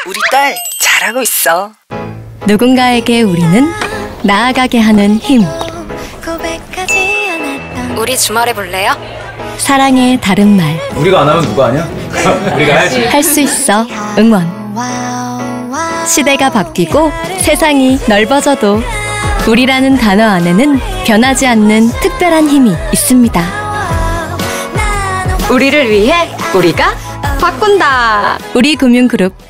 우리 딸 잘하고 있어. 누군가에게 우리는 나아가게 하는 힘. 우리 주말에 볼래요? 사랑의 다른 말. 우리가 안 하면 누가 하냐? 우리가 해야지. 할 수 있어. 응원. 시대가 바뀌고 세상이 넓어져도 우리라는 단어 안에는 변하지 않는 특별한 힘이 있습니다. 우리를 위해 우리가 바꾼다. 우리금융그룹